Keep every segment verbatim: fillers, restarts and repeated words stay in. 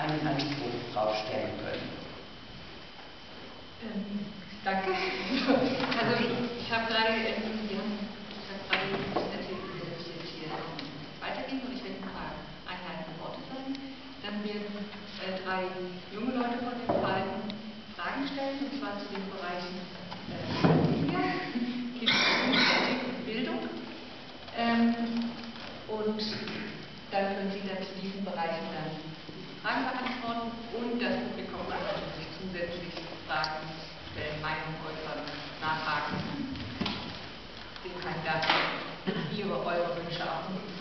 einen Anspruch draufstellen können. Ähm, danke. Also ich habe gerade, ähm, ja, ich habe gerade erzählt, wie das jetzt hier weiterging und ich werde ein paar einleitende Worte sagen. Dann werden äh, drei junge Leute von den beiden Fragen stellen, und zwar zu den Bereichen äh, Kinderpolitik und Bildung. Ähm, und dann können Sie dann zu diesen Bereichen dann Fragen beantworten und das Publikum kann natürlich zusätzlich Fragen stellen, Meinungen äußern, nachhaken, den Kandidaten ihre, eure Wünsche abnehmen.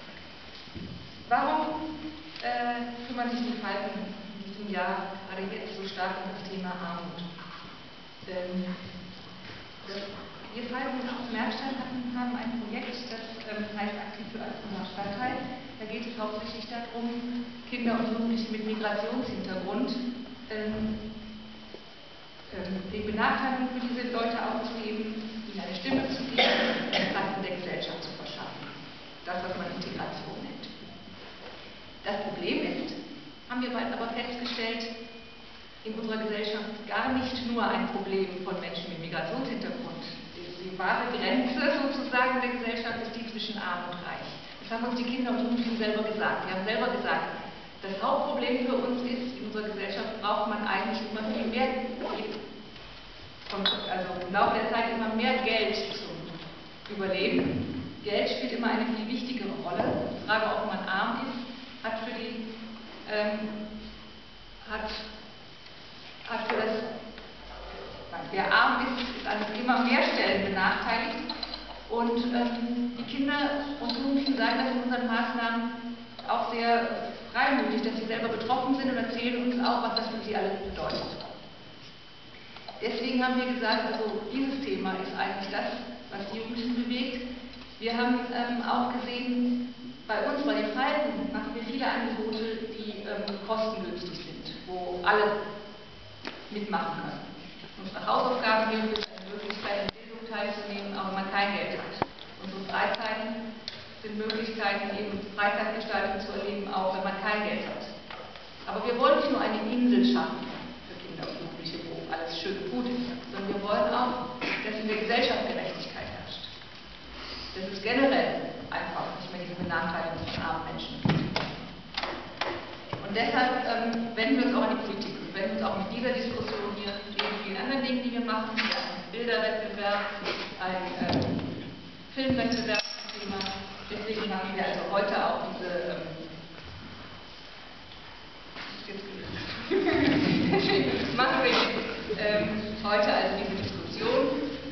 Warum äh, kümmern sich die Falken in diesem Jahr gerade jetzt so stark um das Thema Armut? Ähm, das, wir Falken aus Merkstein hatten, haben ein Projekt, das ähm, heißt Aktiv für Altona Stadtteil. Da geht es hauptsächlich darum, Kinder und Jugendliche mit Migrationshintergrund ähm, ähm, den Benachteiligungen für diese Leute aufzuheben, ihnen eine Stimme zu geben, einen Platz in der Gesellschaft zu verschaffen. Das, was man Integration nennt. Das Problem ist, haben wir bald aber festgestellt, in unserer Gesellschaft gar nicht nur ein Problem von Menschen mit Migrationshintergrund. Die wahre Grenze sozusagen der Gesellschaft ist die zwischen Arm und Reich. Das haben uns die Kinder und Jugendlichen selber gesagt. Die haben selber gesagt, das Hauptproblem für uns ist, in unserer Gesellschaft braucht man eigentlich immer viel mehr, also im Laufe der Zeit immer mehr Geld zum Überleben. Geld spielt immer eine viel wichtigere Rolle. Die Frage, ob man arm ist, hat für die, ähm, hat, hat für das, wer arm ist, ist an immer mehr Stellen benachteiligt. Und ähm, die Kinder und Jugendlichen sagen das in unseren Maßnahmen auch sehr freimütig, dass sie selber betroffen sind und erzählen uns auch, was das für sie alles bedeutet. Deswegen haben wir gesagt, also dieses Thema ist eigentlich das, was die Jugendlichen bewegt. Wir haben ähm, auch gesehen, bei uns, bei den Falken, machen wir viele Angebote, die ähm, kostengünstig sind, wo alle mitmachen können. Unsere Hausaufgabenhilfe ist eine Möglichkeit, in Bildung teilzunehmen, auch wenn man kein Geld hat. Unsere Freizeiten sind Möglichkeiten, eben Freizeitgestaltung zu erleben, auch wenn man kein Geld hat. Aber wir wollen nicht nur eine Insel schaffen für Kinder und Jugendliche, wo alles schön und gut ist, sondern wir wollen auch, dass in der Gesellschaft Gerechtigkeit herrscht. Dass es generell einfach nicht mehr diese Benachteiligung von armen Menschen gibt. Und deshalb ähm, wenden wir uns auch an die Politik. Wir wenden uns auch mit dieser Diskussion hier neben vielen anderen Dingen, die wir machen, einen Bilderwettbewerb, einen ähm, Filmwettbewerb zum Thema. Deswegen machen wir also heute auch diese ähm, Deswegen machen wir ähm, heute also diese Diskussion.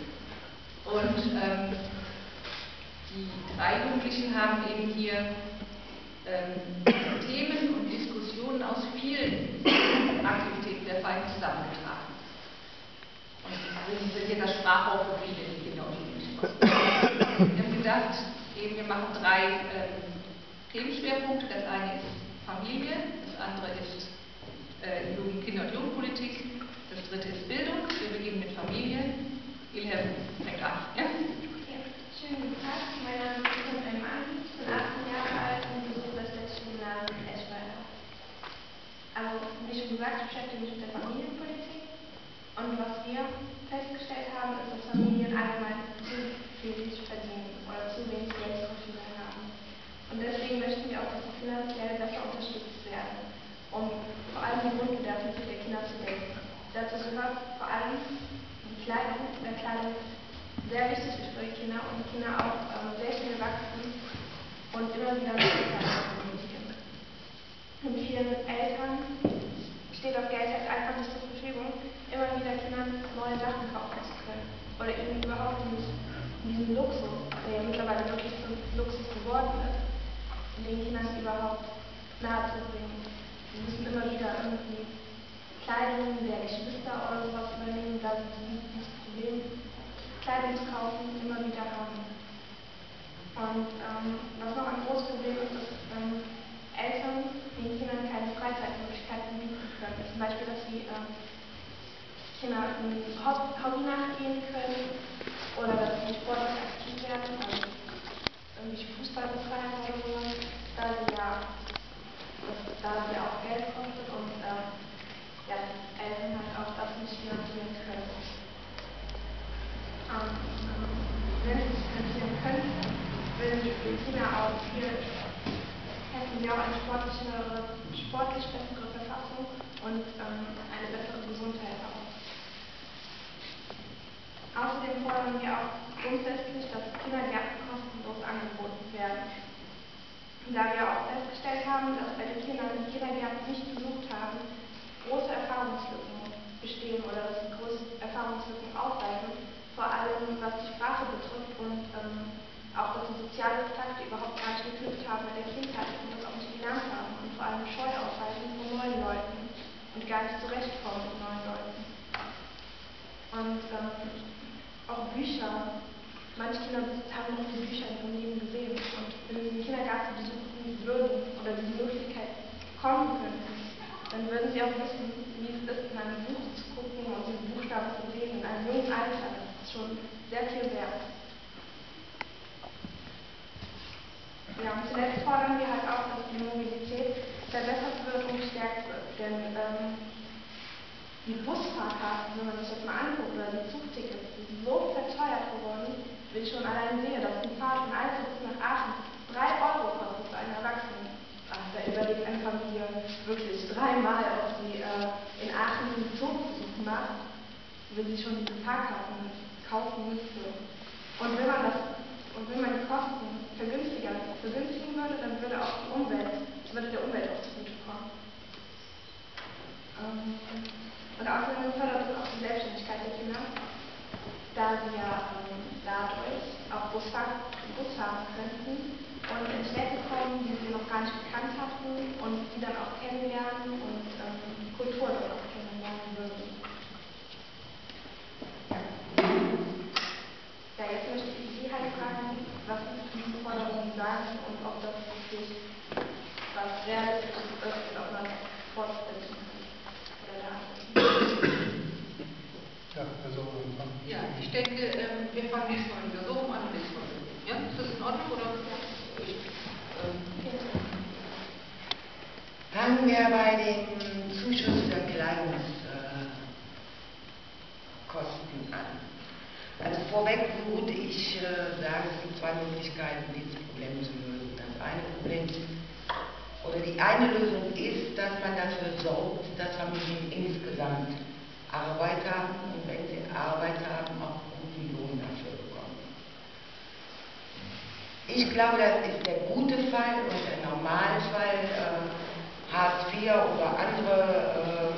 Und ähm, die drei Jugendlichen haben eben hier ähm, Themen und Diskussionen aus vielen Aktivitäten der Falken zusammengetragen. Und wir sind hier das Sprachrohr für viele Kinder und Jugendliche. Wir haben gedacht, eben wir machen drei ähm, Themenschwerpunkte. Das eine ist Familie, das andere ist äh, Jugend, Kinder- und Jugendpolitik, das dritte ist Bildung. Wir beginnen mit Familie. Ilham fängt an. Ja? Schönen guten Tag, mein Name ist Ilham Elmani, ich bin achtzehn Jahre alt und besuche das letzte Gymnasium in Eschweiler. Also, wie schon gesagt, ich beschäftige mich mit der Familienpolitik und was wir festgestellt haben, ist, dass Familien allgemein zu wenig verdienen oder zu wenig Geld zur Verfügung haben. Und deswegen möchten wir auch, dass sie finanziell besser unterstützt werden, um vor allem die Grundbedürfnisse der Kinder zu decken. Dazu gehört vor allem die Kleidung, der Kleidung sehr wichtig ist für die Kinder und die Kinder auch ähm, sehr schnell wachsen und immer wieder neue Sachen benötigen. Und vielen Eltern steht das Geld halt einfach nicht zur Verfügung, immer wieder Kindern neue Sachen kaufen zu können oder ihnen überhaupt nicht diesen Luxus, der ja mittlerweile wirklich zum Luxus geworden ist, den Kindern überhaupt nahe zu bringen. Sie müssen immer wieder irgendwie Kleidung der Geschwister oder sowas übernehmen, da sie dieses Problem Kleidung zu kaufen immer wieder haben. Und ähm, was noch ein großes Problem ist, ist, dass ähm, Eltern den Kindern keine Freizeitmöglichkeiten bieten können. Zum Beispiel, dass die ähm, Kinder ein Hobby nachgehen können oder dass sie sportlich aktiv werden, also irgendwie Fußball betreiben oder so, da sie ja, dass, da sie auch Geld kostet und dass Eltern halt auch das nicht finanzieren können. Ähm, wenn sie es finanzieren könnten, würden die Kinder auch viel, hätten sie auch eine sportlichere, sportlich bessere Verfassung und ähm, eine bessere Gesundheit auch. Außerdem fordern wir auch grundsätzlich, dass Kindergärten kostenlos angeboten werden. Da wir auch festgestellt haben, dass bei den Kindern, die Kindergärten nicht besucht haben, große Erfahrungslücken bestehen oder dass sie große Erfahrungslücken aufweisen, vor allem was die Sprache betrifft und ähm, auch dass sie soziale Kontakte überhaupt gar nicht geknüpft haben in der Kindheit und das auch nicht gelernt haben und vor allem Scheu aufweisen vor neuen Leuten und gar nicht zurechtkommen mit neuen Leuten. Und ähm, auch Bücher. Manche Kinder haben noch die Bücher in ihrem Leben gesehen und wenn sie den Kindergarten besuchen würden oder diese Möglichkeit kommen könnten, dann würden sie auch wissen, wie es ist, in ein Buch zu gucken und diese Buchstaben zu sehen in einem jungen Alter. Das ist schon sehr viel wert. Ja, und zuletzt fordern wir halt auch, dass die Mobilität verbessert wird und gestärkt wird, denn ähm, die Busfahrkarten, wenn man sich das mal anguckt, oder die Zugtickets, die sind so verteuert geworden, wenn ich schon allein sehe, dass die Fahrt von Alzey bis nach Aachen drei Euro kostet für einen Erwachsenen. Ach, da überlegt eine Familie wirklich dreimal, ob sie äh, in Aachen einen Zugbesuch macht, wenn sie schon diese Fahrkarten kaufen müsste. Und wenn man das, und wenn man die Kosten vergünstiger, vergünstigen würde, dann würde auch die Umwelt, würde der Umwelt auch zugutekommen. Ähm, Und außerdem fördert es auch die Selbstständigkeit der Kinder, da sie ja ähm, dadurch auch Bus fahren, Bus fahren könnten und in Städte kommen, die sie noch gar nicht gekannt hatten und die dann auch kennenlernen und ähm, die Kultur dort auch kennenlernen würden. Ja, jetzt möchte ich Sie halt fragen, was Sie zu diesen Forderungen sagen und ob das wirklich was Realistisches ist und ob man das fortsetzen kann. Ja, also, ja, ich denke, ähm, wir fangen diesmal wieder so rum an und nächstes Mal so. Ja, ist das in Ordnung oder? Ich, ähm, Fangen wir bei dem Zuschuss für Kleidungskosten äh, an. Also vorweg würde ich äh, sagen, es gibt zwei Möglichkeiten, dieses Problem zu lösen. Das eine Problem oder die eine Lösung ist, dass man dafür sorgt, dass Familien insgesamt Arbeit haben und wenn sie Arbeit haben, auch guten Lohn dafür bekommen. Ich glaube, das ist der gute Fall und der Normalfall. Äh, Hartz vier oder andere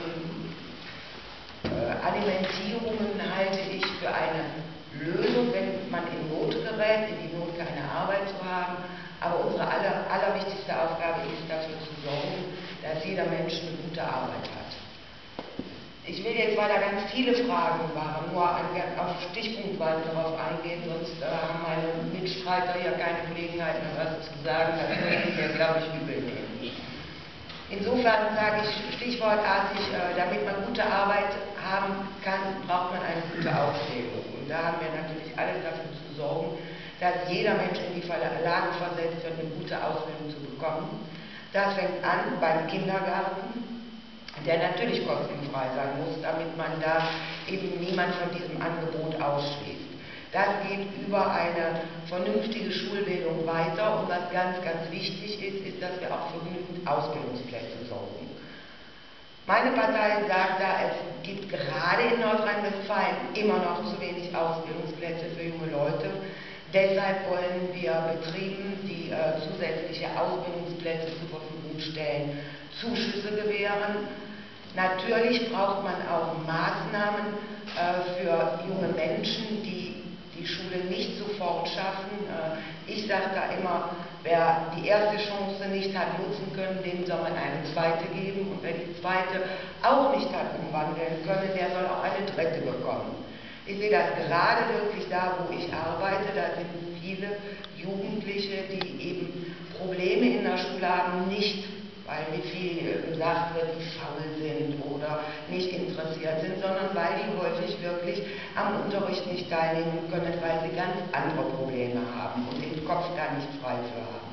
äh, äh, Alimentierungen halte ich für eine Lösung, wenn man in Not gerät, in die Not keine Arbeit zu haben. Aber unsere aller, allerwichtigste Aufgabe ist, dafür zu sorgen, dass jeder Mensch eine gute Arbeit hat. Ich will jetzt, weil da ganz viele Fragen waren, nur auf Stichpunktweise darauf eingehen, sonst äh, haben meine Mitstreiter ja keine Gelegenheit mehr was zu sagen, das würde ich ja, glaube ich, übel nehmen. Insofern sage ich stichwortartig, äh, damit man gute Arbeit haben kann, braucht man eine gute Ausbildung. Und da haben wir natürlich alles dafür zu sorgen, dass jeder Mensch in die Lage versetzt wird, eine gute Ausbildung zu bekommen. Das fängt an beim Kindergarten, der natürlich kostenfrei sein muss, damit man da eben niemand von diesem Angebot ausschließt. Das geht über eine vernünftige Schulbildung weiter und was ganz, ganz wichtig ist, ist, dass wir auch für genügend Ausbildungsplätze sorgen. Meine Partei sagt da, es gibt gerade in Nordrhein-Westfalen immer noch zu wenig Ausbildungsplätze für junge Leute. Deshalb wollen wir Betrieben, die äh, zusätzliche Ausbildungsplätze zur Verfügung stellen, Zuschüsse gewähren. Natürlich braucht man auch Maßnahmen äh, für junge Menschen, die die Schule nicht sofort schaffen. Äh, ich sage da immer, wer die erste Chance nicht hat nutzen können, dem soll man eine zweite geben. Und wer die zweite auch nicht hat umwandeln können, der soll auch eine dritte bekommen. Ich sehe das gerade wirklich da, wo ich arbeite, da sind viele Jugendliche, die eben Probleme in der Schule haben, nicht weil, wie viel gesagt wird, die faul sind oder nicht interessiert sind, sondern weil die häufig wirklich am Unterricht nicht teilnehmen können, weil sie ganz andere Probleme haben und den Kopf da nicht frei für haben.